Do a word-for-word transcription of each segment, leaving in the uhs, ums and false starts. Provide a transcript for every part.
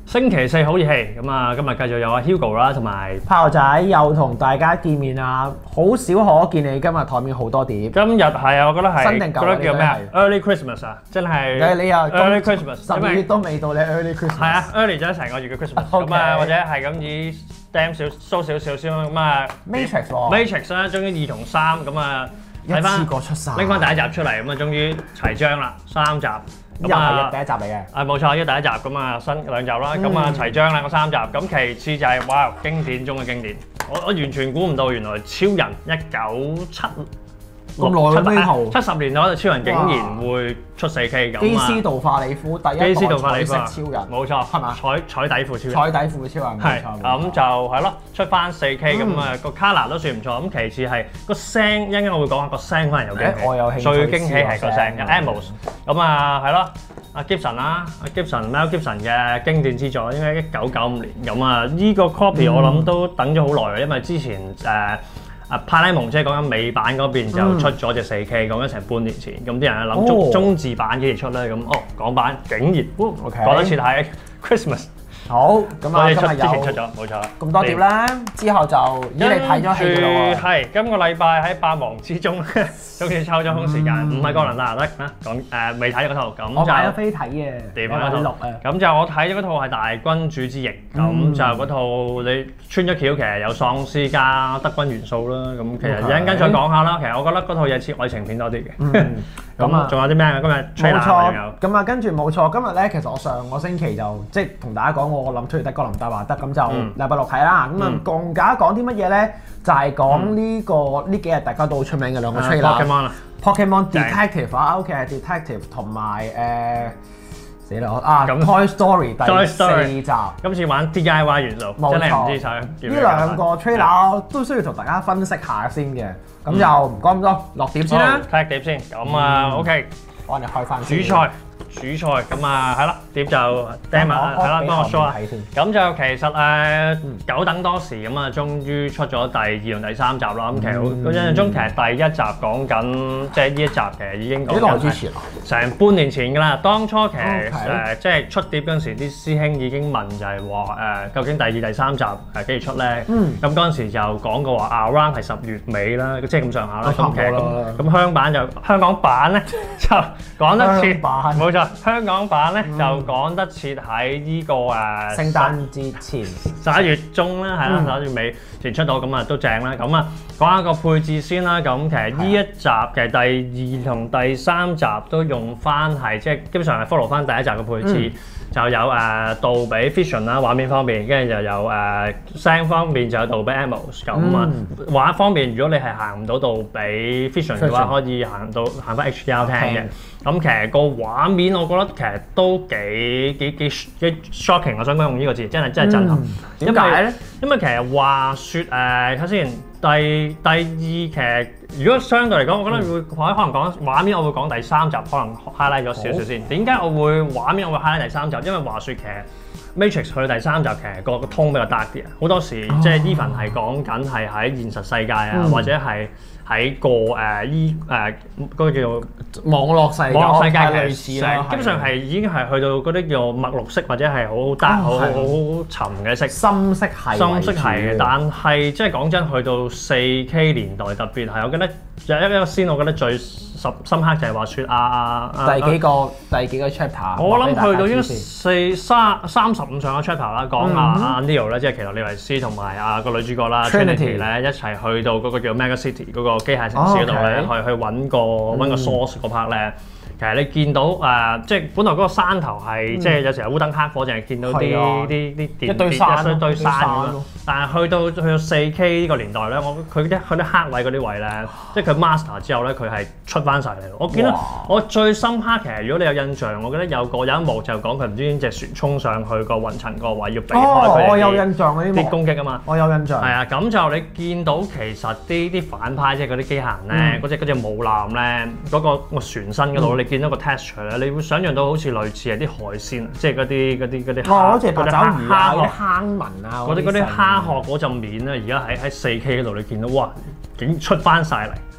星期四好熱氣，咁啊今日繼續有阿 Hugo 啦，同埋炮仔又同大家見面啊！好少可見你今日台面好多碟。 今日係啊，我覺得係新定舊覺得叫咩啊你 ？Early Christmas 啊，真係你你又 Early Christmas， 十二月都未到你 Early Christmas。 係啊，early 咗成個月嘅 Christmas， OK 咁啊或者係咁以 Stem 少 show 少少先咁啊 Matrix 喎 Matrix 啦，終於二同三咁啊睇一次翻過出晒， 拎翻第一集出嚟，咁啊終於齊章啦，三集。 又係第一集嚟嘅。 啊冇錯，依第一集咁啊新兩集啦，咁啊齊章啦個三集，咁其次就係哇經典中嘅經典，我我完全估唔到原來超人一九七咁耐嘅呢套七十年代嘅超人竟然會出四 K 咁啊！ 基斯道化里夫第一基斯道個彩色化里夫啊超人， 冇錯係嘛彩彩底褲超人。 彩底褲超人冇係錯。 咁就係咯，出翻四 K 咁啊個 color 都算唔錯。咁其次係個聲，一陣間我會講下個聲可能有驚喜。 誒我有興趣最驚喜係個聲試個聲 ，Amos。咁啊係咯，阿 Gibson 啦，阿 Gibson Mel Gibson 嘅經典之作，應該一九九五年。咁啊呢個 copy 我諗都等咗好耐嘅，因為之前誒。啊派拉蒙即係講緊美版嗰邊就出咗隻四 K，講緊成半年前，咁啲人諗中中字版幾時出咧？咁哦港版竟然， OK 講得似係 Christmas。 好，咁啊今日之前出有咗冇錯啦， 咁多碟啦，之後就咦你睇咗戲㗎咯喎。 係今個禮拜喺百忙之中，終於抽咗空時間，唔係哥倫達得啊講誒未睇嗰套，咁我買咗就飛睇嘅， 點啊嗰套六啊。 咁就我睇咗嗰套係大君主之役，咁就嗰套你穿咗橋，其實有喪屍加德軍元素啦，咁其實一陣間再講下啦。其實我覺得嗰套嘢似愛情片多啲嘅。咁啊，仲有啲咩啊？今日冇錯， 有咁啊跟住冇錯，今日咧其實我上個星期就即係同大家講我諗出嚟得哥林達華德，咁就禮拜六睇啦。咁啊共假講啲乜嘢咧？就係講呢個呢幾日大家都好出名嘅兩個 trailer。Pokemon Detective 啊，OK Detective 同埋誒死啦啊 Toy Story 第四集。 今次玩 D I Y 元素，真係唔知想。呢兩個 trailer 都需要同大家分析下先嘅。咁就唔講咁多，落碟先啦。 睇碟先，咁啊 OK， 我哋開翻主菜。主菜咁啊，係啦，碟就 demo 係啦，幫我 show 下。咁就其實誒久等多時咁啊，終於出咗第二同第三集啦。咁其實我印象中其實第一集講緊，即係呢一集其實已經講緊。幾耐之前啊？成半年前㗎啦。當初其實誒即係出碟嗰陣時，啲師兄已經問就係話誒，究竟第二、第三集誒幾時出咧？咁嗰陣時就講過話 around 係十月尾啦，即係咁上下啦。咁其實咁咁香港就香港版咧就講得切，冇錯。香港版咧、嗯、就講得切喺呢個誒聖誕節前十一月中啦，係啦十一月尾前出到，咁啊都正啦。咁啊講下個配置先啦。咁其實呢一集嘅第二同第三集都用翻係即係基本上係 follow 翻第一集嘅配置。嗯就有誒杜比 Vision 啦，畫面方面，跟住就有誒聲方面就有杜比 Atmos 咁啊。畫方面，如果你係行唔到杜比 Vision 嘅話，可以行到行翻 H D R 聽嘅。咁其實個畫面我覺得其實都幾幾幾幾 shocking，我想講用呢個字，真係真係震撼。點解咧？因為其實話説誒睇先，第第二其實如果相對嚟講，我覺得會可可能講畫面，我會講第三集可能 highlight 咗少少先。點解我會畫面我會 highlight 第三集？因為話説其實 Matrix 去到第三集其實個個 tone 比較 dark 啲啊，好多時即係 even 係講緊係喺現實世界啊，或者係喺個誒依誒嗰個叫做網絡世界， 網絡世界類似啦， 基本上係已經係去到嗰啲叫墨綠色或者係好 dark 好好沉嘅色， 深色係深色係嘅。但係即係講真，去到四 K 年代特別係，我記得有一個先，我覺得最深深刻就係話説啊啊第幾個第幾個 chapter？ 我諗去到已經四三三十五上個 chapter 啦，講阿阿 Neo 咧，即係奇洛李維斯同埋啊個女主角啦 Trinity 咧一齊去到嗰個叫 Mega City 嗰個機械城市嗰度咧，去去揾個揾個 source 嗰 part 咧。其實你見到誒，即係本來嗰個山頭係即係有時候烏燈黑火，淨係見到啲啲啲電一堆山一堆山咁樣。但係去到去到四 K 呢個年代咧，我佢啲佢啲黑位嗰啲位咧，即係佢 master 之後咧，佢係出翻晒嚟。我見到我最深刻其實，如果你有印象，我記得有個有一幕就講佢唔知邊隻船衝上去個雲層個位要避開佢我有印象嗰啲攻擊啊嘛。 我有印象。 係啊，咁就你見到其實啲啲反派即係嗰啲機械人咧，嗰隻嗰隻母艦咧，嗰個個船身嗰度你見到個 texture 咧，你會想象到好似類似係啲海鮮，即係嗰啲嗰啲嗰啲哦，嗰隻八爪魚啊， 嗰啲坑紋啊， 嗰啲嗰啲蝦殼嗰陣面咧，而家喺喺四 K 嗰度你見到，哇，竟出翻晒嚟！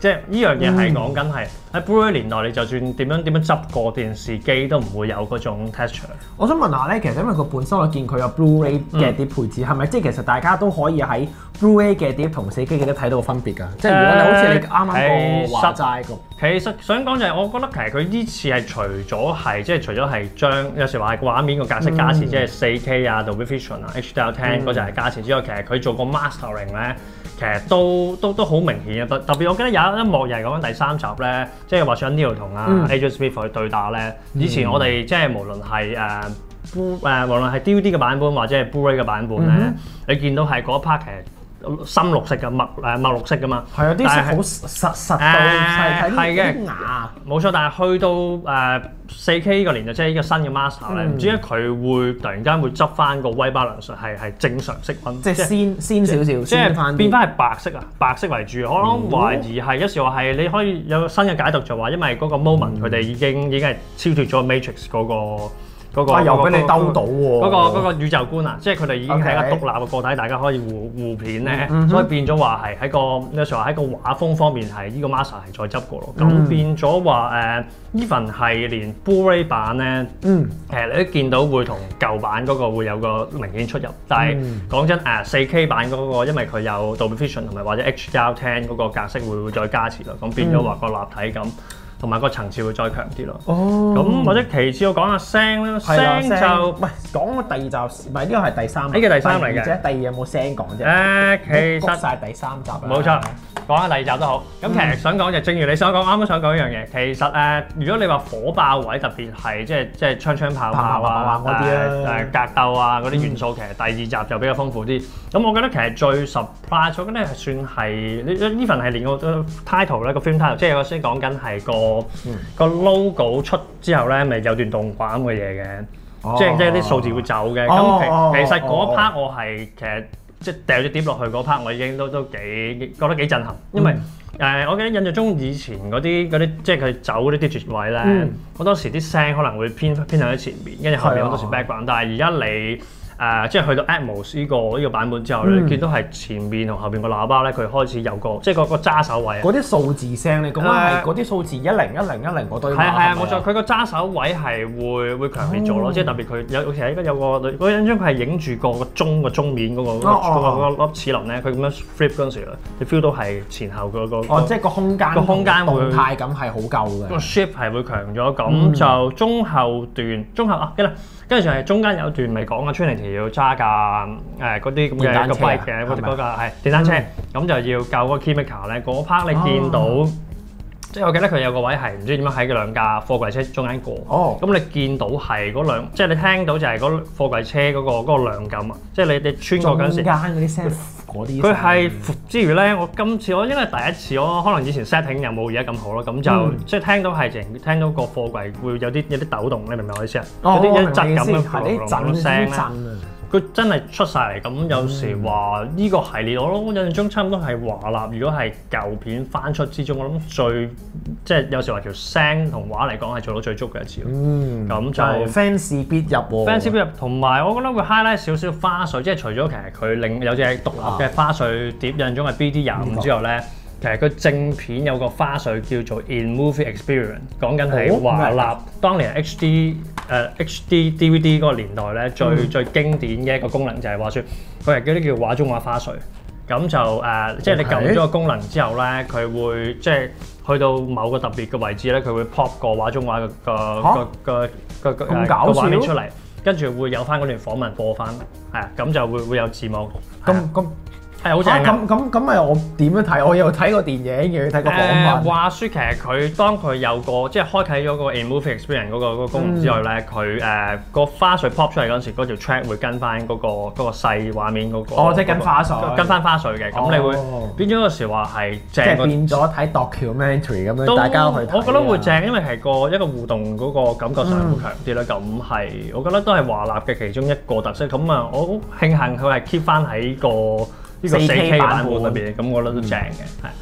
即係呢樣嘢係講緊係喺 Blu-ray 年代，你就算點樣點樣執過電視機都唔會有嗰種 texture。 我想問下咧，其實因為佢本身我見佢有 Blu-ray 嘅碟配置，係咪、嗯、即係其實大家都可以喺 Blu-ray 嘅碟同四 K 嘅碟睇到分別㗎？即係如果你好似你啱啱個話齋咁。 其實想講就係，我覺得其實佢呢次係除咗係即係除咗係將有時話係畫面個格式加持，嗯、即係四 K 啊、Dolby Vision 啊、H D R 十嗰就係加持之外，其實佢做個 mastering 咧，其實都都都好明顯嘅。特特別我記得有一幕又係講緊第三集咧，即係話上 Neo 同阿 Agent Smith 去對打咧。以前我哋即係無論係誒 Blu 誒無論係 D V D 嘅版本或者係 Blu-ray 嘅版本咧，嗯、你見到係嗰一 part 其實深綠色嘅墨誒墨綠色㗎嘛， 係啊，啲色好實實到細睇啲牙。 冇錯，但係去到誒四 K 呢個年代，即係呢個新嘅 master 咧，唔知點解佢會突然間會執翻個 white balance 係係正常色溫， 即係鮮鮮少少， 即係變翻係白色啊，白色為主。我諗懷疑係有時話係你可以有新嘅解讀，就話因為嗰個 moment 佢哋已經已經係超脫咗 Matrix 嗰個。嗰個又俾你兜到喎！ 嗰個嗰個宇宙觀啊，即係佢哋已經係一個獨立嘅個體，大家可以互互片咧，所以變咗話係喺個有時候喺個畫風方面係呢個 master 係再執過咯。咁變咗話誒，even 係連 Blu-ray 版咧，誒你都見到會同舊版嗰個會有個明顯出入。但係講真誒，四 K 版嗰個因為佢有 Dolby Vision 同埋或者 H D R 十嗰個格式會會再加持咯，咁變咗話個立體感。同埋個層次會再強啲咯。哦，咁或者其次我講下聲啦，聲就唔係講第二集，唔係呢個係第三。 呢個第三嚟嘅。 第二有冇聲講啫？ 誒，其實講曬第三集啦。 冇錯，講下第二集都好。咁其實想講就正如你想講，啱啱想講一樣嘢。其實誒，如果你話火爆位特別係即係即係槍槍炮炮啊嗰啲誒格鬥啊嗰啲元素，其實第二集就比較豐富啲。咁我覺得其實最 surprise，我覺得係算係呢呢份係連個 title 咧個 film title，即係我先講緊係個。個 logo 出之後咧，咪有段動畫咁嘅嘢嘅，即係即係啲數字會走嘅。咁其其實嗰 part 我係其實即係掉咗碟落去嗰 part，我已經都都幾覺得幾震撼，因為誒我記得印象中以前嗰啲嗰啲即係佢走嗰啲 digit 位咧，好多時啲聲可能會偏偏向喺前面，跟住後面好多時 background，但係而家你。誒、呃，即係去到 Atmos 呢、這個呢、這個版本之後咧，嗯、你見到係前面同後邊個喇叭咧，佢開始有個即係個個揸手位。嗰啲數字聲你講係嗰啲數字一零一零一零嗰堆。係啊係啊，冇錯，佢個揸手位係會會強烈咗咯，哦、即係特別佢有其實應該有個嗰印象佢係影住個個鐘個鐘面嗰、那個嗰個粒齒輪咧，佢咁樣 flip 嗰陣時你 feel 到係前後嗰個。 哦，即係個空間個空間會動態感係好夠嘅。 個 shape 係會強咗，咁、嗯、就中後段中後啊，跟住跟住係中間有段咪講啊 Trinity 要揸架誒嗰啲咁嘅個 bike 嘅嗰嗰架係電單車，咁、嗯、就要救嗰個 Keymaker 咧，嗰 part 你見到，哦、即係我記得佢有個位係唔知點樣喺兩架貨櫃車中間過，咁、哦、你見到係嗰兩，即係你聽到就係嗰貨櫃車嗰、嗰個嗰個量感啊，即係你你穿過嗰陣時， 中間嗰啲聲。 佢係之餘咧，我今次我因為第一次，我可能以前 setting 又冇而家咁好咯，咁就、嗯、即係聽到係淨聽到個貨櫃會有啲有啲抖動，你明唔明我意思啊？ 哦、 有啲一質感嘅係啲震聲咧。 佢真係出晒嚟，咁有時話呢個系列，我諗印象中差唔多係華納。如果係舊片翻出之中，我諗最即係有時話條聲同畫嚟講係做到最足嘅一次。嗯，咁就 fans 必入喎。 fans 必入，同埋我覺得會 highlight 少少花絮，即係除咗其實佢另有隻獨立嘅花絮碟，印象中係 B D 廿五之後咧。其實佢正片有個花絮叫做 In Movie Experience， 講緊係華納當年 H D 誒 H D D V D 嗰個年代咧最、嗯、最經典嘅一個功能就係話説佢係嗰啲叫畫中畫花絮，咁就誒、呃、即係你撳咗個功能之後咧，佢會即係去到某個特別嘅位置咧，佢會 pop 個畫中畫嘅個個個個個畫面出嚟，跟住會有翻嗰段訪問播翻，係啊，咁就會會有字幕。 咁咁。 係好正㗎！ 咁咁咁咪我點樣睇？我有睇過電影，又要睇個訪問。 誒話説其實佢當佢有個即係開啟咗個 In Movie Experience 嗰個嗰個功能之外咧，佢誒個花絮 pop 出嚟嗰陣時，嗰條 track 會跟翻嗰個嗰個細畫面嗰個。 哦，即係跟花絮。跟翻花絮嘅，咁你會變咗嗰時話係正。 即係變咗睇 documentary 咁樣，大家去睇。 我覺得會正，因為係個一個互動嗰個感覺上會強啲啦。咁係我覺得都係華納嘅其中一個特色。咁啊，我好慶幸佢係 keep 翻喺個呢個四 K 版本裏邊，咁我覺得都正嘅，係。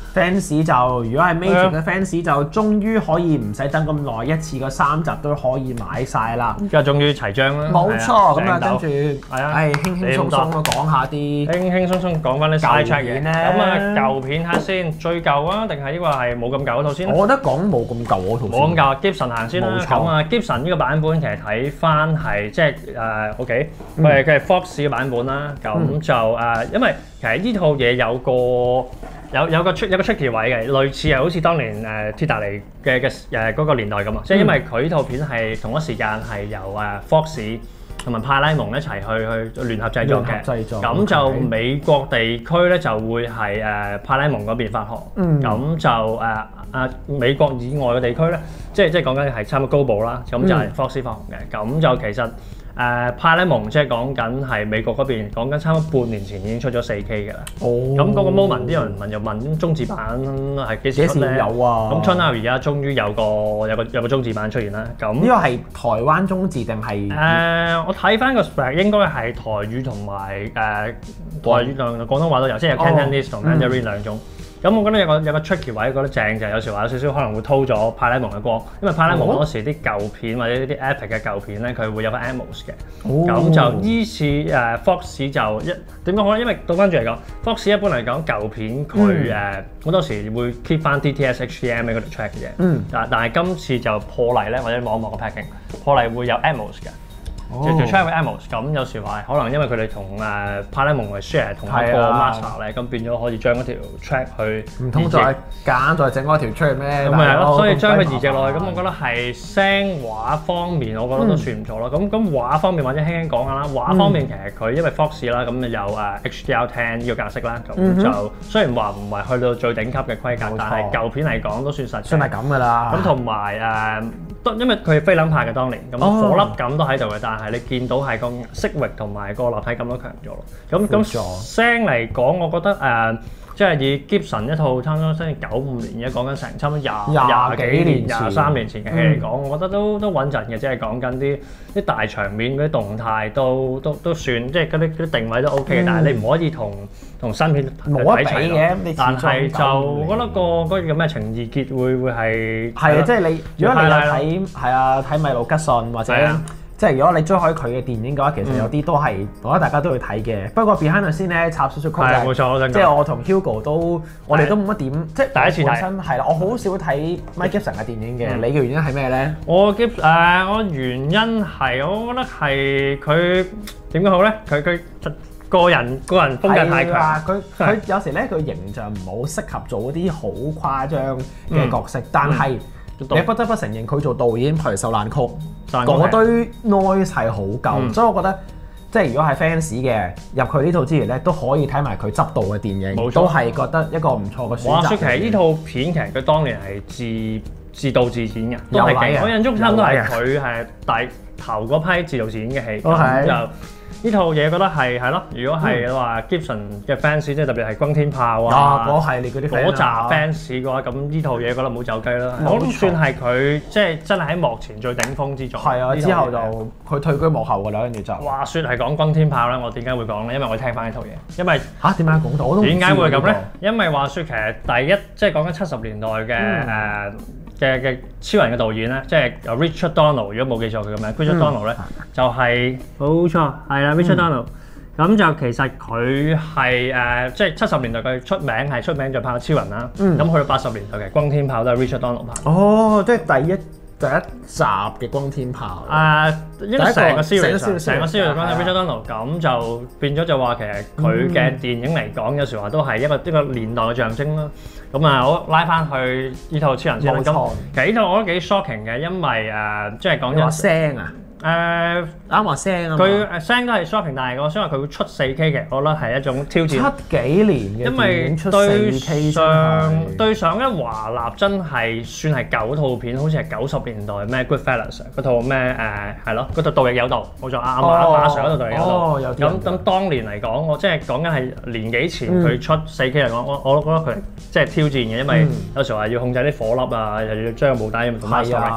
fans 就如果係 Matrix 嘅 fans 就終於可以唔使等咁耐，一次個三集都可以買晒啦。 而家終於齊章啦。 冇錯，咁啊跟住係啊， 係輕輕鬆鬆咁講下啲輕輕鬆鬆講翻啲 side track 嘅。 咧。 咁啊舊片睇下先，最舊啊，定係呢個係冇咁舊嗰套先？ 我覺得講冇咁舊嗰套。 冇咁舊，Gibson 行先啦。 冇錯。 咁啊 Gibson 呢個版本其實睇翻係即係誒 OK，佢係佢係 Fox 嘅版本啦。咁就誒，因為其實呢套嘢有個。有有個出有個 tricky 位嘅，類似係好似當年誒鐵達尼嘅嘅誒嗰個年代咁啊，即係因為佢呢套片係同一時間係由誒 Fox 同埋派拉蒙一齊去去聯合製作嘅，咁就美國地區咧就會係誒派拉蒙嗰邊發行，咁就誒啊美國以外嘅地區咧，即係即係講緊係差唔多高部啦，咁就係 Fox 發行嘅，咁就其實。誒派拉蒙即係講緊係美國嗰邊，講緊差唔多半年前已經出咗四 K 嘅啦。哦。咁嗰個 moment 啲人問又問中字版係幾時出咧？ 有啊。咁 Turn out 而家終於有個有個有個中字版出現啦。咁呢個係台灣中字定係？ 誒，我睇翻個 spec 應該係台語同埋誒台語同廣東話都有，即係有 Cantonese 同 Mandarin 兩種。咁我覺得有個有個 tricky 位，覺得正就係有時話有少少可能會偷咗派拉蒙嘅光，因為派拉蒙嗰時啲舊片或者啲 epic 嘅舊片咧，佢會有個 Atmos 嘅。咁、哦、就依次誒、uh, Fox 就一點講好咧，因為倒翻轉嚟講 ，Fox 一般嚟講舊片佢誒好多時會 keep 翻 D T S H D M A 嗰條 track 嘅啫。嗯。但但係今次就破例咧，或者網絡嘅 packing 破例會有 Atmos 嘅。條條 track 會 Atmos，咁有時話可能因為佢哋同誒派拉蒙係 share 同一個 master 咧，咁變咗可以將嗰條 track 去唔通再揀再整嗰條 track 咩？ 咁咪係咯，所以將佢移植落去，咁我覺得係聲畫方面，我覺得都算唔錯咯。咁咁畫方面或者輕輕講下啦，畫方面其實佢因為 Fox 啦，咁有誒 H D R 十呢個格式啦，咁就雖然話唔係去到最頂級嘅規格，但係舊片嚟講都算實。 算係咁㗎啦。咁同埋誒，都因為佢係菲林派嘅當年，咁火粒感都喺度嘅，但係你見到係個色域同埋個立體感都強咗咯。咁咁聲嚟講，我覺得誒，即係以 Gibson 一套差唔多先九五年嘅，講緊成差唔多廿廿幾年、廿三年前嘅戲嚟講，我覺得都都穩陣嘅，即係講緊啲啲大場面嗰啲動態都都都算，即係嗰啲嗰啲定位都 OK 嘅。但係你唔可以同同新片冇得比嘅。 但係就我覺得個嗰個叫咩情意結會會係係啊，即係你如果你有睇係啊睇米路吉遜或者。即係如果你追開佢嘅電影嘅話，其實有啲都係，我覺得大家都會睇嘅。不過 behind the scene 咧插少少曲就係， 冇錯，我即係我同 Hugo 都，我哋都冇乜點，即係第一次睇。 本身係啦，我好少睇 Mike Gibson 嘅電影嘅。你嘅原因係咩咧？ 我嘅誒，我原因係我覺得係佢點講好咧？佢佢個人個人風格太強。 佢佢有時咧，佢形象唔係好適合做嗰啲好誇張嘅角色，但係。你不得不承認佢做導演，譬如《受難曲》嗰堆 noise 係好夠，嗯、所以我覺得即係如果係 fans 嘅入佢呢套之餘咧，都可以睇埋佢執導嘅電影，錯都係覺得一個唔錯嘅選擇。話說其實呢套片其實佢當年係自自導自演嘅，都係勁。我印象中差唔多係佢係第頭嗰批自導自演嘅戲，咁就。呢套嘢覺得係係咯，如果係話 Gibson 嘅 fans，即係特別係轟天炮啊， 嗰系列嗰啲嗰扎 fans 嘅話，咁呢套嘢覺得唔好走雞啦。我都算係佢即係真係喺幕前最頂峰之作。 係啊，之後就佢退居幕後㗎啦，跟住就。 話説係講轟天炮咧，我點解會講咧？因為我聽翻呢套嘢，因為嚇點解講到？我都點解會咁咧？因為話説其實第一即係講緊七十年代嘅誒。嘅嘅超人嘅導演咧，即係 Richard Donner，如果冇記錯佢嘅名 Richard Donner 咧就係冇錯，係啦 Richard Donner。咁就其實佢係誒，即係七十年代佢出名係出名就拍超人啦。咁去到八十年代嘅轟天炮都係 Richard Donner 拍。 哦，即係第一第一集嘅轟天炮。 誒，應該成個 series，成個 series 講係 Richard Donner，咁就變咗就話其實佢嘅電影嚟講，有時話都係一個一個年代嘅象徵啦。咁啊，我拉翻去呢套超人先啦。咁其實呢套我覺得幾 shocking 嘅，因為誒，即係講緊聲啊。誒啱話聲啊！ 佢誒聲都係 shopping，但係我想話佢會出四 K 嘅，我覺得係一種挑戰。 七幾年嘅電影出四 K 上對上一華納真係算係舊套片，好似係九十年代咩 Goodfellas 嗰套咩誒係咯，嗰套盜亦有道，冇錯阿馬馬 Sir 嗰套盜亦有道。咁咁當年嚟講，我即係講緊係年幾前佢出四 K 嚟講，我我都覺得佢即係挑戰嘅，因為有時候話要控制啲火粒啊，又要將個母帶同 master。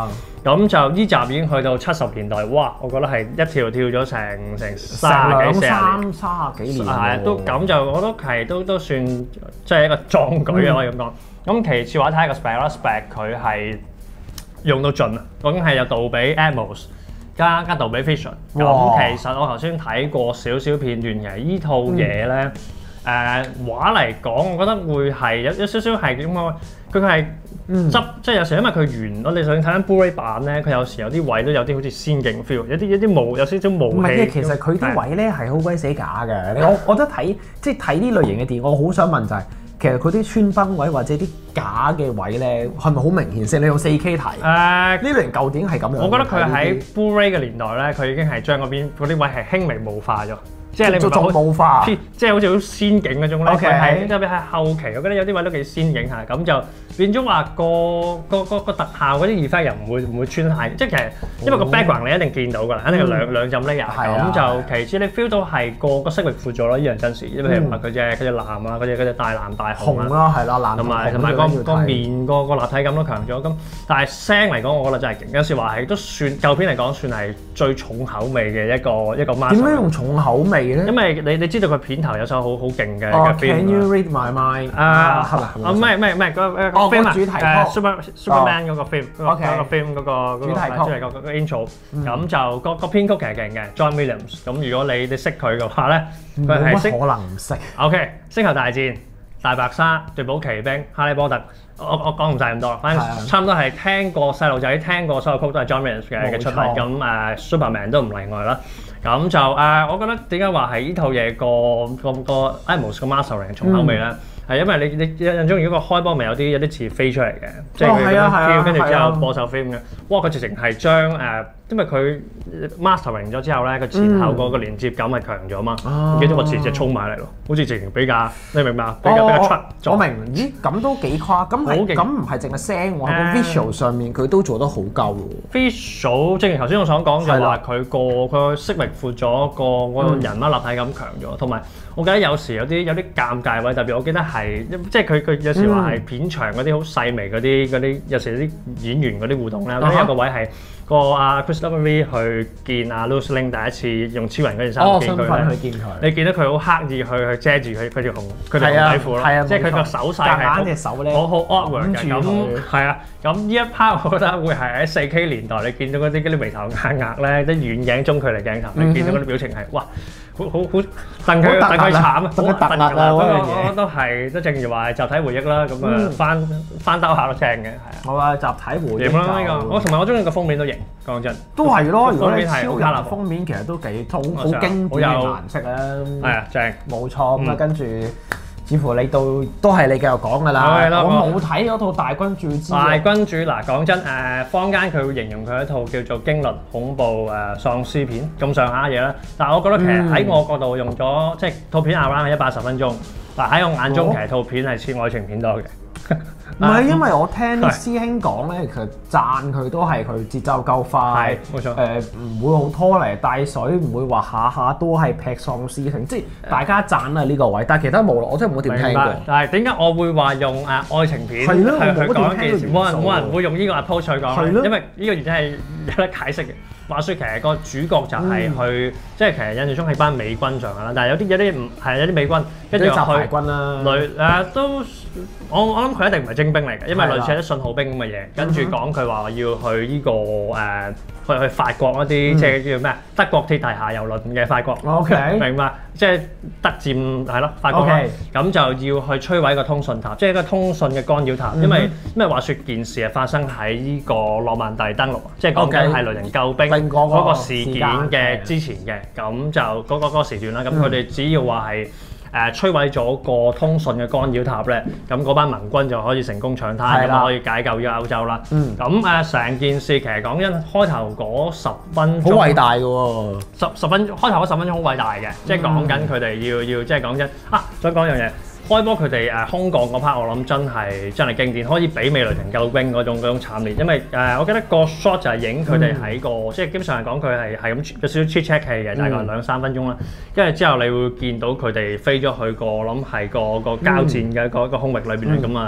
咁就呢集已經去到七十年代，哇！我覺得係一跳跳咗成成三十幾四十年， 三十幾年係都咁就我都係都都算即係一個壯舉啊！可以咁講。咁其次話睇下個 spec 啦 ，spec 佢係用到盡啊，究竟係有杜比 Atmos 加加杜比 Vision。咁其實我頭先睇過少少片段嘅，依套嘢咧誒畫嚟講，我覺得會係有有少少係點講？佢係執即係有時因為佢原我哋想睇緊 Blu-ray 版咧，佢有時有啲位都有啲好似仙境 feel， 有啲有啲霧有少少霧氣。 唔係嘅，其實佢啲位咧係好鬼死假嘅。我我覺得睇即係睇呢類型嘅電影，我好想問就係、是。其實佢啲穿崩位或者啲假嘅位咧，係咪好明顯先？你用四 K 睇，誒呢類型舊電影係咁樣。 我覺得佢喺 Blu-ray 嘅年代咧，佢已經係將嗰邊嗰啲位係輕微霧化咗。即係你做做霧化，即係好似好仙境嗰種咧。佢係特別係後期，我覺得有啲位都幾仙境下，咁就變咗話個個個個特效嗰啲 effect 又唔會唔會穿太，即係其實因為個 background 你一定見到㗎啦，肯定係兩兩浸 layer。咁就其次你 feel 到係個個色域闊咗咯，依樣真事。因為譬如話佢隻佢隻藍啊，嗰隻嗰隻大藍大紅啊， 紅啦係啦，藍同埋同埋個個面個個立體感都強咗。咁但係聲嚟講，我覺得真係勁。有時話係都算舊片嚟講，算係最重口味嘅一個一個 master。點樣用重口味咧？ 因為你你知道佢片頭有首好好勁嘅嘅 Can you read my mind？ 啊，係咪？啊，唔係唔係唔係個誒個 film 啊，誒 Super Superman 嗰個 film 嗰個 film 嗰個主題曲出嚟個個 intro，咁就個個編曲其實勁嘅 John Williams。咁如果你你識佢嘅話咧，佢係識可能唔識。 OK，星球大戰、大白鯊、奪寶奇兵、哈利波特，我我講唔晒咁多，反正差唔多係聽過細路仔聽過所有曲都係 John Williams 嘅嘅出品。咁誒 Superman 都唔例外啦。咁就誒、呃，我覺得點解話係呢套嘢個個個 Atmos 個 mastering 重口味咧？係、嗯、因為你你印象中如果個開波咪有啲有啲似飛出嚟嘅，即係佢咁樣跟住之後播首 film 嘅。哇！佢直情係將誒、呃，因為佢 mastering 咗之後咧，佢前後個個連接感係強咗嘛，跟住個詞就衝埋嚟咯，好似直情比較你明白？比較、哦、比較出。 我明，咦？咁都幾誇，咁係咁唔係淨係聲喎，喺個 visual 上面佢都做得好夠喎。 visual 正如頭先我想講就話佢個佢色域闊咗，個個人物立體感強咗，同埋、嗯、我記得有時有啲有啲尷尬位，特別我記得係即係佢佢有時話係片場嗰啲好細微嗰啲嗰啲，有時啲演員嗰啲互動咧，咁、uh huh. 有個位係個阿 Christopher Reeve 去見阿 Lois Lane 第一次用超人嗰件衫見佢咧， 見你見到佢好刻意去去遮住佢佢條紅佢條紅底褲咯，即係佢個手勢係好好 awkward 嘅咁，係啊，咁呢一 part 我覺得會係喺四 K 年代你見到嗰啲嗰啲眉頭眼額咧，啲遠鏡中距離鏡頭，你見到嗰啲表情係哇！好好好，戥佢戥佢慘啊！好戥㗎啦，不過我都係都正如話集體回憶啦，咁啊翻翻兜下都正嘅，係啊。 好啊，集體回憶啦呢個，我同埋我中意個封面都型，講真。都係咯，如果你超人封面其實都幾好好經典嘅顏色啊。 係啊，正。 冇錯，咁啊跟住。似乎你到都係你繼續講㗎啦，我冇睇嗰套《大君主之》。大君主嗱講真誒，坊間佢會形容佢一套叫做驚慄恐怖誒喪屍片咁上下嘢啦。但係我覺得其實喺我角度用咗即係套片 around 係一百十分鐘，嗱喺我眼中其實套片係似愛情片多嘅。 唔係，因為我聽啲師兄講咧，其實讚佢都係佢節奏夠快， 冇錯。 誒唔會好拖泥帶水，唔會話下下都係劈喪屍性，即係大家讚啊呢個位。但係其他冇咯，我真係冇點聽過。 但係點解我會話用誒愛情片去去講件事？冇人冇人會用呢個 approach 去講，因為呢個原因係有得解釋嘅。話説其實個主角就係去，即係其實印象中係班美軍上㗎啦。但係有啲有啲唔係有啲美軍跟住去軍啦， 類誒都我我諗佢一定唔係精兵嚟嘅，因為類似係啲信號兵咁嘅嘢。跟住講佢話要去呢個誒去去法國嗰啲即係叫咩德國鐵提下游輪嘅法國。 OK， 明白，即係德佔係咯法國啦。咁就要去摧毀個通訊塔，即係一個通訊嘅干擾塔。因為因為話説件事係發生喺呢個諾曼第登陸，即係講緊係雷人救兵嗰個事件嘅之前嘅。咁就嗰個嗰個時段啦。咁佢哋只要話係誒摧毀咗個通訊嘅干擾塔咧，咁嗰班盟軍就可以成功搶灘，咁可以解救咗歐洲啦。咁誒成件事其實講緊開頭嗰十分鐘， 好偉大嘅喎。 十十分開頭嗰十分鐘好偉大嘅，即係講緊佢哋要要即係講真啊，想講一樣嘢。開波佢哋誒空降嗰 part，我諗真係真係經典，可以媲美雷霆救兵嗰種嗰種慘烈。因為誒、呃，我記得個 shot 就係影佢哋喺個，嗯、即係基本上係講佢係係咁有少少 check check 戲嘅，大概兩三分鐘啦。跟住之後，你會見到佢哋飛咗去個，我諗係個個交戰嘅一個一個空域裏邊咁啊。嗯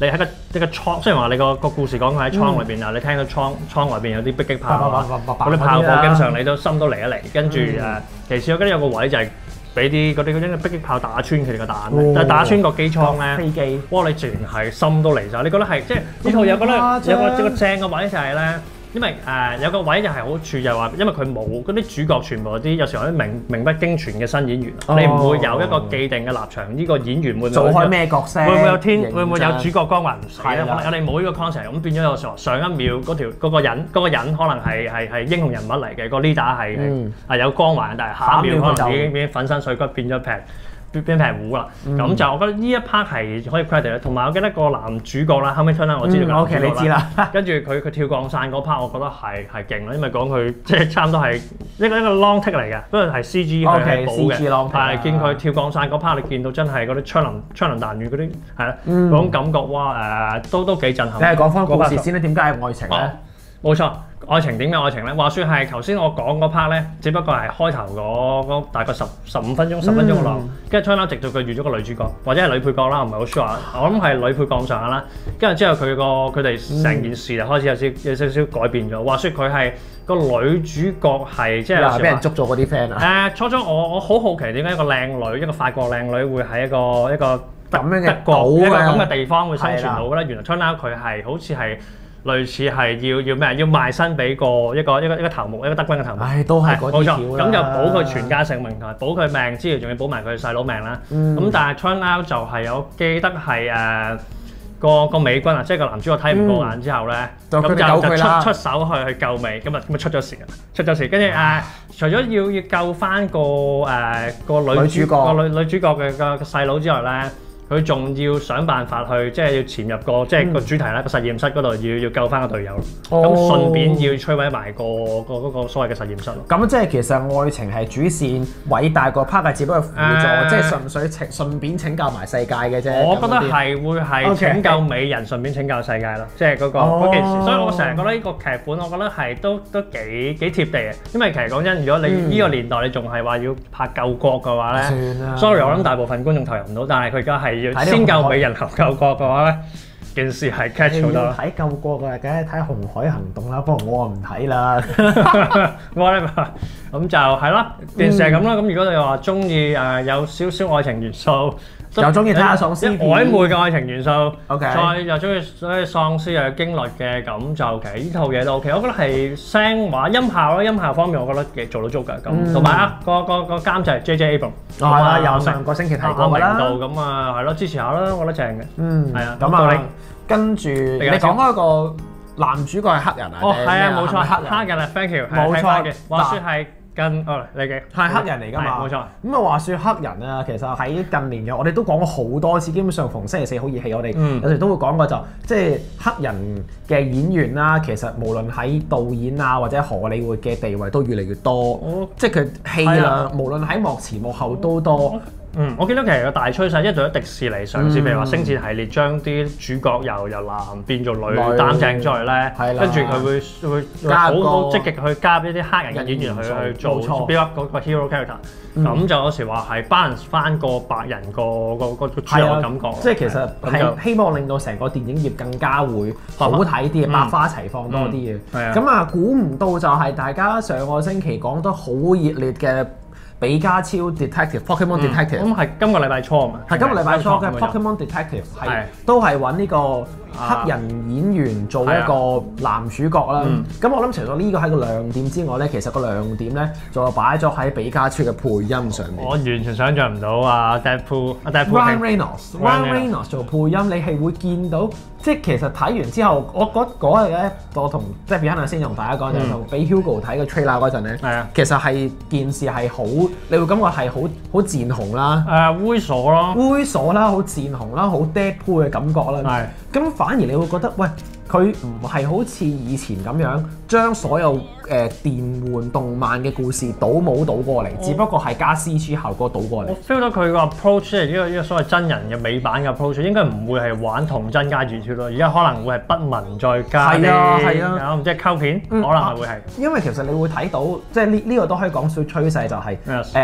你喺個一個倉，雖然話你個個故事講佢喺倉裏邊啊，你聽到倉倉外邊有啲迫擊炮啊，嗰啲炮火基本上你都心都嚟一嚟，跟住誒，其次我覺得有個位就係俾啲嗰啲嗰啲迫擊炮打穿佢哋個彈，但係打穿個機艙咧， 飛機， 哇！你自然係心都嚟晒，你覺得係即係呢套有覺得有個有個正嘅位就係咧。因為誒、呃、有個位就係好處就係話，因為佢冇嗰啲主角全部嗰啲有時候啲名名不經傳嘅新演員，哦、你唔會有一個既定嘅立場，呢、這個演員會唔會做開咩角色？ 會唔會有天？會唔會有主角光環唔死咧？ 的我哋冇呢個 concept，咁變咗有時候上一秒嗰條嗰、那個人嗰、那個人可能係係係英雄人物嚟嘅，個 leader 係係、嗯、有光環，但係下一秒可能已經已經粉身碎骨變咗劈。邊平糊啦，咁、嗯、就我覺得呢一 part 係可以 credit 咧，同埋我記得個男主角啦，後尾出啦，我知道個男主角啦，嗯、okay，你知啦跟住佢佢跳降傘嗰 part，我覺得係係勁啦，因為講佢即係差唔多係一個一個 long take 嚟嘅，不過係 C G 佢係補嘅，但係見佢跳降傘嗰 part，你見到真係嗰啲槍林槍林彈雨嗰啲係啦，嗰種感覺哇誒、呃、都都幾震撼。 你係講翻故事先啦，點解係愛情咧？ 冇、哦、錯。愛情點嘅愛情咧？話説係頭先我講嗰 part 咧，只不過係開頭嗰大概十十五分鐘、十分鐘嘅浪，跟住 turn out 直到佢遇咗個女主角，或者係女配角啦，我唔係好 sure，我諗係女配角咁上下啦。跟住之後佢個佢哋成件事就開始有少有少少改變咗。話説佢係個女主角係即係有時俾人捉咗嗰啲 friend 啊。誒，初初我我好好奇點解一個靚女，一個法國靚女會喺一個一個德咁樣嘅德國一個咁嘅島地方會生存到咧？原來 turn out 佢係好似係。類似係要要咩？要賣身俾個一個一個一個頭目，一個德軍嘅頭目。 唉，都係嗰啲橋啦。冇錯， 咁就保佢全家性命同埋保佢命之餘，仲要保埋佢細佬命啦。咁、嗯、但係 turn out 就係、是、我記得係誒、呃、個個美軍啊，即係個男主角睇唔過眼之後咧，咁、嗯、就就出出手去去救美，咁啊咁啊出咗事啊，出咗事。跟住誒，除咗要要救翻個誒、呃、個女主，女主角個女女主角嘅個個細佬之外咧。佢仲要想辦法去，即係要潛入個即係個主題啦，個實驗室嗰度要要救翻個隊友，咁、哦、順便要摧毀埋個個嗰個所謂嘅實驗室。咁即係其實愛情係主線，偉大個 part 係只不過輔助，呃、即係純粹情順便拯救埋世界嘅啫。 我覺得係會係拯救美人，順便拯救世界咯，即係嗰個嗰件事。所以我成日覺得呢個劇本，我覺得係都都幾幾貼地嘅。因為其實講真，如果你呢個年代你仲係話要拍救國嘅話咧、嗯、，sorry，我諗大部分觀眾投入唔到，但係佢而家係。先救美人後救國嘅話咧，件事係 catch 好多。 睇救國嘅，梗係睇紅海行動啦。不過我唔睇啦。 我咧咁就係啦，件事係咁啦。咁如果你話中意誒有少少愛情元素， 又中意睇下喪屍片， 曖昧嘅愛情元素 ，OK， 再又中意所以喪屍又有驚慄嘅，咁就其實呢套嘢都 OK。我覺得係聲畫音效咯，音效方面我覺得幾做到足㗎。咁同埋啊個個個監製 J J Abrams， 係啊，有上個星期提過㗎啦。 明度咁啊，係咯，支持下啦，我覺得正嘅。 嗯， 係啊。 咁啊，跟住你講開個男主角係黑人啊？ 哦，係啊，冇錯，黑黑人啊 ，thank you， 冇錯嘅。 話説係。跟哦，你嘅係黑人嚟㗎嘛？ 冇錯。 咁啊話説黑人啊，其實喺近年嘅，我哋都講過好多次，基本上逢星期四好熱氣，我哋有時都會講過就即係黑人嘅演員啦。其實無論喺導演啊或者荷里活嘅地位都越嚟越多，哦、即係佢戲量無論喺幕前幕後都多。 嗯，我見到其實個大趨勢，一做咗迪士尼嘗試，譬如話星戰系列將啲主角由由男變做女擔正咗嚟咧，跟住佢會會好好積極去加入一啲黑人嘅演員去去做 build up 嗰個 hero character，咁就有時話係 balance 翻個白人個個個主流嘅感覺。 即係其實係希望令到成個電影業更加會好睇啲，百花齊放多啲嘅。咁啊，估唔到就係大家上個星期講得好熱烈嘅。比加超 detective，Pokemon detective， 咁係今個禮拜初啊嘛， 係今個禮拜初嘅 Pokemon detective，係都係揾呢個黑人演員做一個男主角啦。咁我諗除咗呢個係個亮點之外咧，其實個亮點咧就擺咗喺比加超嘅配音上面。我完全想像唔到啊 Deadpool，啊 Deadpool，Ryan Reynolds，Ryan Reynolds 做配音，你係會見到，即係其實睇完之後，我嗰嗰日咧，我同即係比啱先同大家講就同俾 Hugo 睇個 trailer 嗰陣咧，其實係件事係好。你會感覺係好好賤紅啦， 誒猥瑣咯， 猥瑣啦，好賤紅啦，好 Deadpool 嘅感覺啦。係，咁反而你會覺得，喂，佢唔係好似以前咁樣將所有誒、呃、電玩動漫嘅故事倒模倒過嚟，我只不過係加 C G 效果倒過嚟。我 feel 到佢個 approach 即係呢個呢個所謂真人嘅美版嘅 approach，應該唔會係玩童真加熱血咯，而家可能會係不文再加啲，係啊係啊，即係溝片，嗯、可能係會係。因為其實你會睇到，即係呢呢個都可以講少趨勢、就係，就係誒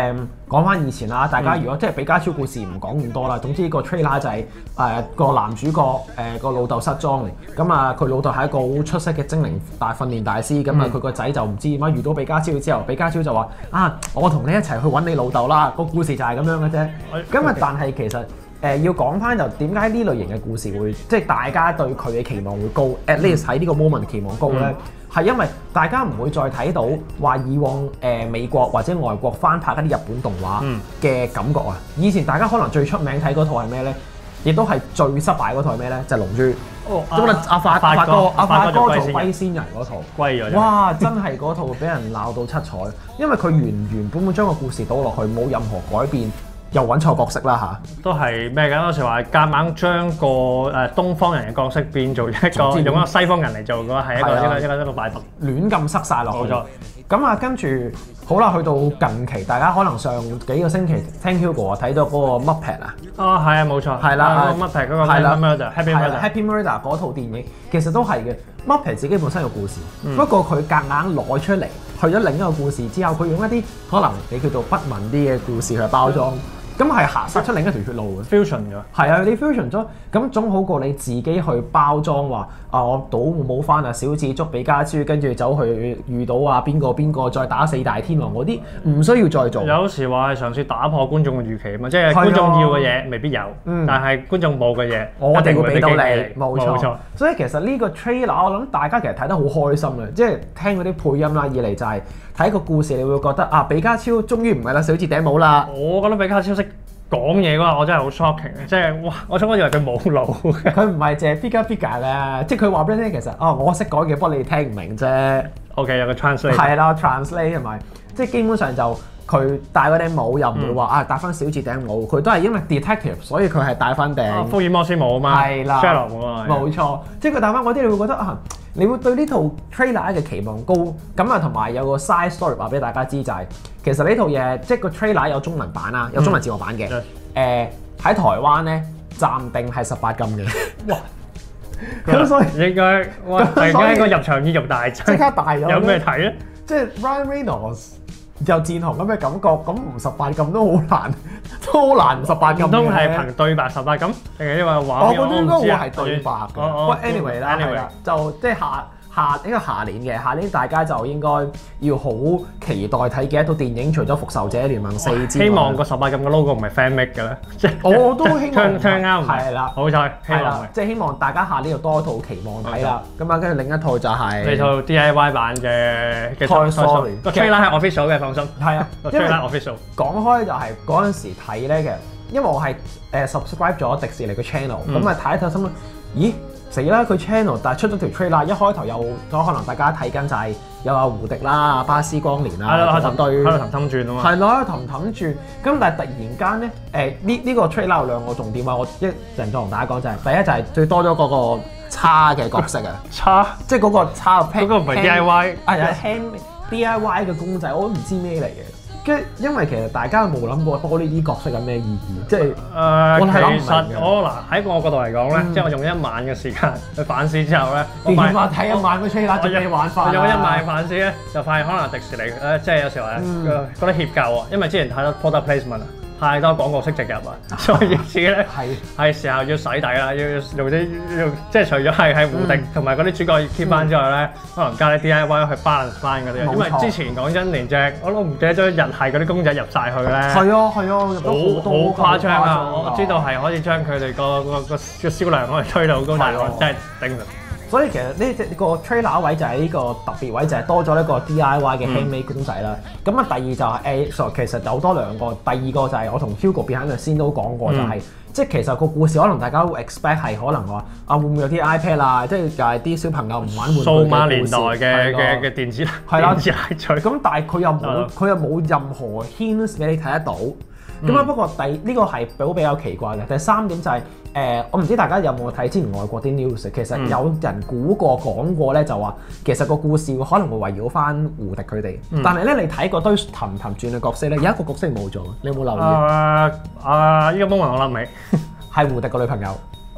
講翻以前啦，大家如果即係比卡超故事唔講咁多啦，總之個 trailer 就係誒個男主角誒個老豆失蹤嚟，咁啊佢老豆係一個好出色嘅精靈大訓練大師，咁啊佢個仔就唔知點解遇到比卡超之後，比卡超就話啊我同你一齊去揾你老豆啦，個故事就係咁樣嘅啫。咁啊但係其實誒、呃、要講翻就點解呢類型嘅故事會即係大家對佢嘅期望會高、嗯、，at least 喺呢個 moment 期望高咧？嗯係因為大家唔會再睇到話以往誒、呃、美國或者外國翻拍一啲日本動畫嘅感覺啊！嗯、以前大家可能最出名睇嗰套係咩咧？亦都係最失敗嗰套係咩咧？就係、是《龍珠》。哦，咁啊阿發發哥阿發哥做龜仙人嗰套，龜咗。哇！真係嗰套俾人鬧到七彩，因為佢原原本本將個故事倒落去，冇任何改變。又揾錯角色啦嚇， 都係咩嘅？嗰時話夾硬將個誒東方人嘅角色變做一個用一個西方人嚟做嘅話，係一個一個一個一個敗筆， 亂咁塞晒落去。冇錯。咁啊，跟住好啦，去到近期，大家可能上幾個星期聽 Hugo 睇到嗰個 Muppet 啊。哦，係啊，冇錯。係啦 ，Muppet 嗰個 Murder，Happy Murder，Happy Murder 嗰套電影其實都係嘅。Muppet 自己本身有故事，嗯、不過佢夾硬攞出嚟，去咗另一個故事之後，佢用一啲可能你叫做不文啲嘅故事去包裝。嗯咁係行殺出另一條血路嘅 fusion 㗎，係啊，你 fusion 咗，咁總好過你自己去包裝話啊，我賭冇翻啊，小智捉比卡超，跟住走去遇到啊邊個邊個，再打四大天王嗰啲，唔需要再做。有時話係嘗試打破觀眾嘅預期啊嘛，即係觀眾要嘅嘢未必有，嗯、但係觀眾冇嘅嘢，我哋會俾到你，冇錯。錯所以其實呢個 trailer 我諗大家其實睇得好開心嘅，即係聽嗰啲配音啦，二嚟就係睇個故事，你會覺得啊，比卡超終於唔係啦，小智頂帽啦。我覺得比卡超識講嘢嗰下我真係好 shocking 嘅，即係哇！我初初以為佢冇腦嘅，佢唔係淨係 Pika Pika 嘅，即係佢話俾你聽其實哦，我識講嘢，不過你聽唔明啫。OK， 有個 translate 係啦 ，translate 同埋即係基本上就佢戴嗰頂帽又唔會話、嗯、啊戴翻小智頂帽，佢都係因為 detective， 所以佢係戴翻頂福爾摩斯帽啊嘛，係啦 Sherlock 帽啊，冇錯，即係佢戴翻嗰啲，你會覺得啊，你會對呢套 trailer 嘅期望高，咁啊同埋有個 side story 話俾大家知就係、是。其實呢套嘢即係個 trailer 有中文版啦，有中文字幕版嘅。誒喺、嗯呃、台灣咧暫定係十八禁嘅。哇！咁所以應該哇，突然間個入場意欲大增，即刻大咗。有咩睇咧？即係 Ryan Reynolds 又戰雄咁嘅感覺，咁唔十八禁都好難，都好難唔十八禁嘅。唔通係憑對白十八禁，定係因為畫面？我覺得應該會係對白嘅。不過 anyway 啦，係啦，就即係下。下應該下年嘅，下年大家就應該要好期待睇嘅一套電影，除咗復仇者聯盟四之外，希望個十八禁嘅 logo 唔係 fan make 嘅咧，即係我都希望聽啱，係啦，好彩，係啦，即係希望大家下年又多一套期望睇啦。咁啊，跟住另一套就係呢套 D I Y 版嘅嘅 Toy Story，個 trailer 係 official 嘅，放心。係啊，個 trailer official。講開就係嗰陣時睇咧嘅，因為我係誒 subscribe 咗迪士尼嘅 channel，咁啊睇一睇心諗，咦？死啦！佢 channel 但係出咗條 trailer，一開頭有咗可能大家睇緊就係有阿胡迪啦、巴斯光年啦，喺度對喺度氹氹轉啊嘛，係咯，氹氹轉。咁但係突然間咧，誒呢呢個 trailer 有兩個重點啊！我一陣再同大家講就係、是，第一就係最多咗嗰個叉嘅角色啊，叉，即係嗰個叉嗰個唔係 D I Y， 係啊 hand D I Y 嘅公仔，我都唔知咩嚟嘅。因為其實大家冇諗過多呢啲角色有咩意義，即係誒，呃、我其實我嗱喺我角度嚟講咧，嗯、即係我用一晚嘅時間去反思之後咧，我電話睇一晚嘅 trailer 做咩玩法？我用一晚反思咧，就發現可能迪士尼咧，即係有時候咧、嗯、覺得歉疚啊，因為之前睇到 product placement 啊。太多廣告式植入啊，所以自己咧係係時候要洗底啦，要用啲用即係除咗係係胡迪同埋嗰啲主角要 keep 翻之外咧，可能加啲 D I Y 去 balance 翻嗰啲，因為之前講真連隻我都唔記得咗日系嗰啲公仔入晒去咧，係啊係啊，入咗好多好誇張啊！我知道係可以將佢哋個個個個銷量可以推到高大，真係頂唔順。所以其實呢隻個 trailer 位就係呢個特別位，就係多咗一個 D I Y 嘅 handmade 公仔啦。咁啊、嗯，第二就係、是、誒，其實有多兩個。第二個就係我同 Hugo 邊喺度先都講過、就是，就係、嗯、即係其實個故事可能大家會 expect 係可能話啊會唔會有啲 iPad 啊，即係又係啲小朋友唔玩玩具嘅數碼年代嘅嘅嘅電子係啦，電子奶嘴。咁但係佢又冇佢又冇任何 hints 俾你睇得到。咁啊、嗯，不過第呢、這個係比比較奇怪嘅。第三點就係、是。誒、呃，我唔知大家有冇睇之前外國啲 news， 其實有人估過講過咧，就話其實個故事可能會圍繞翻胡迪佢哋。嗯、但係咧，你睇嗰堆氹氹轉嘅角色咧，有一個角色冇做，你有冇留意？啊啊！呢個 moment 我諗起係胡迪個女朋友。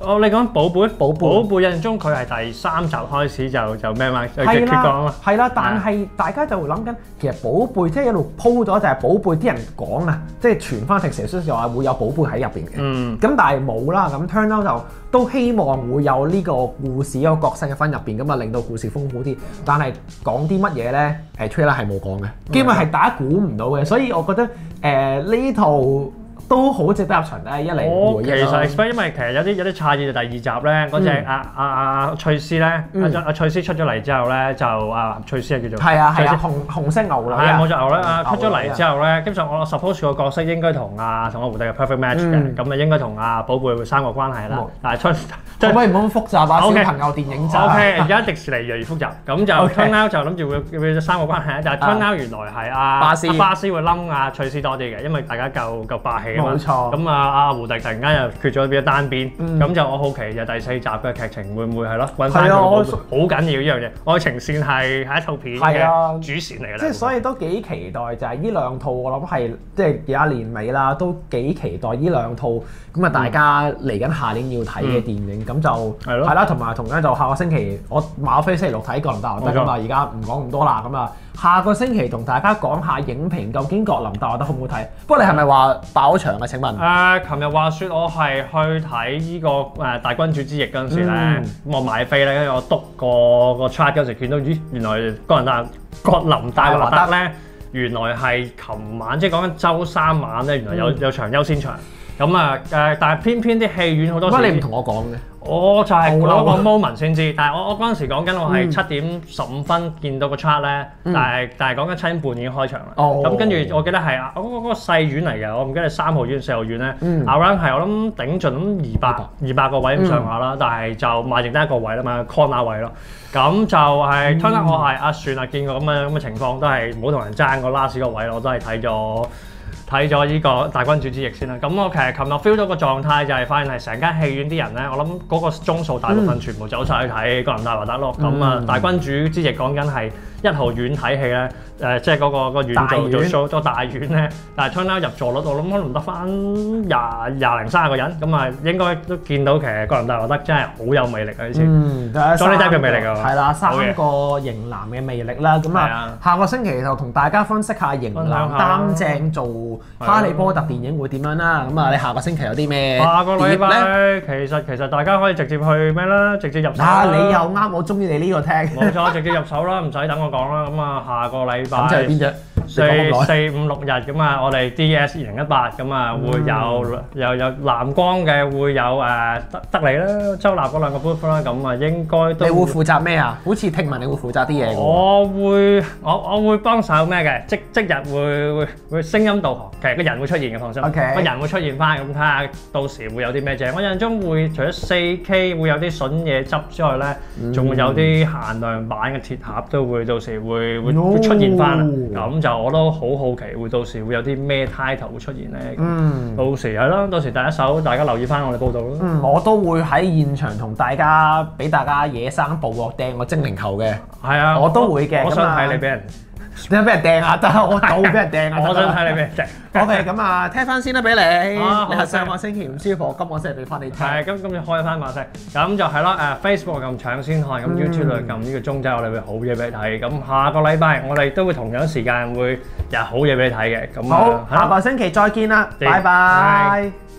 哦，你講寶貝， 寶貝寶貝印象中佢係第三集開始就就咩嘛，就係決講啦嘛。， 係啦，但係大家就會諗緊，其實寶貝即係一路鋪咗就係寶貝，啲人講啊，即係傳翻成成書就話會有寶貝喺入邊嘅。 嗯。 咁但係冇啦，咁 turn out 就都希望會有呢個故事一個角色嘅分入邊，咁啊令到故事豐富啲。但係講啲乜嘢咧？誒 trailer 係冇講嘅，基本係大家估唔到嘅，所以我覺得誒呢套都好值得入場咧，一嚟我其實回憶啦 expect，因為其實有啲有啲詫異就第二集咧，嗰隻阿阿阿翠絲咧，阿阿翠絲出咗嚟之後咧，就啊翠絲係叫做係啊係啊， 翠絲紅紅色牛女係啊， 冇錯牛咧，啊出咗嚟之後， 後咧，基本上我 suppose 個角色應該同阿同阿胡迪嘅 perfect match 嘅，咁啊應該同阿寶貝會三個關係啦冇。 但係出可唔可以唔好咁複雜啊？小 OK 朋友電影咋 OK，而家迪士尼越嚟越複雜，咁就 OK turn out 就諗住會會三個關係，但係 turn out 原來係阿巴斯阿巴斯會冧阿翠絲多啲嘅，因為大家夠夠霸氣啊嘛。 冇錯咁啊阿胡迪突然間又缺咗變咗單邊， 嗯咁就我好奇就第四集嘅劇情會唔會係咯揾翻佢係啊我好好緊要呢樣嘢，愛情線係係一套片係啊嘅主線嚟嘅啦。 即係所以都幾期待，就係呢兩套我諗係即係而家年尾啦，都幾期待呢兩套咁啊！大家嚟緊下年要睇嘅電影，咁、就係咯係啦，同埋同樣就下個星期我馬飛星期六睇《格林大華德》 冇錯咁啊，而家唔講咁多啦，咁啊下個星期同大家講下影評，究竟《格林大華德》好唔好睇？不過你係咪話爆咗場啊？請問？ 誒，琴日話説我係去睇呢個誒大君主之役嗰陣時咧，咁、 嗯我買飛咧，跟住我篤個個 chart 嗰時見到，咦，原來格林大格林大華德咧，原來係琴晚即係講緊週三晚咧，原來有、 嗯有場優先場。咁啊誒，但係偏偏啲戲院好多時， 乜你唔同我講嘅？ 我就係嗰好個 moment 先知，但係我我嗰陣時講緊我係嗯七點十五分見到個 chart 咧， 嗯但係但係講緊七點半已經開場啦。 哦咁跟住我記得係啊，嗰個嗰個細院嚟嘅，我唔記得係三號院、四號院咧。 嗯 around 係我諗頂盡咁二百二百個位咁上下啦，但係就賣剩得一個位啦嘛 corner 位咯。咁就係 turn out 我係啊算啦，見過咁嘅咁嘅情況都係唔好同人爭個 last 個位咯，我都係睇咗。睇咗呢個大君主之役先啦，咁我其實琴日 feel 到個狀態就係發現係成間戲院啲人咧，我諗嗰個鐘數大部分全部走晒去睇格林大華德咯。咁啊、 嗯， 大君主之役講緊係一號院睇戲咧，誒、即係嗰、個、個院大院做做 show 做大院咧，但係 turn out 入座率我諗可能得翻廿廿零三十個人，咁啊應該都見到其實格林大華德真係好有魅力啊！呢次。 嗯，仲有 Johnny 三 Depp 嘅魅力啊係啦，三好嘅個型男嘅魅力啦。咁係啊啊，下個星期就同大家分析下型男分享下擔正做哈利波特電影會點樣啦。咁啊，你下個星期有啲咩下個禮碟咧？ 拜其實其實大家可以直接去咩啦，直接入手啊， 啦你又啱，我中意你呢個聽。 冇錯，直接入手啦，唔使等我講啦。咁啊，下個禮咁即係拜邊隻？ 四你講咁耐四五六日咁啊，我哋 D S 二零一八咁啊，會有有有藍光嘅，會有誒得得嚟啦，周立嗰兩個 booth 啦，咁啊應該都你會負責咩啊？好似聽聞你會負責啲嘢嘅喎。 我會我我會幫手咩嘅？即即日會會會聲音導航，其實個人會出現嘅，放心。 OK 個人會出現翻，咁睇下到時會有啲咩正。我印象中會除咗四 K 會有啲筍嘢執之外咧，仲會有啲限量版嘅鐵盒都會到時會會會出現翻啦。咁就我都好好奇會到時會有啲咩 title 會出現咧。 嗯。 到時係咯，到時第一手大家留意翻我哋報道咯。 嗯，我都會喺現場同大家俾大家野生捕獲掟個精靈球嘅。 係啊， 我都會嘅我想咁啊睇你俾人， 你有俾人掟下得，我倒俾人掟下。 我想睇你俾人掟。 OK，咁啊，聽翻先啦，俾你。 啊好你係上個星期唔舒服，今個星期俾翻你聽。 係，咁咁就開翻馬聲，咁就係咯。誒 Facebook 撳搶先看，咁 YouTube 就撳呢個鐘仔，我哋會好嘢俾你睇。咁下個禮拜我哋都會同樣時間會有好嘢俾你睇嘅。咁好， 啊下個星期再見啦， 見拜拜。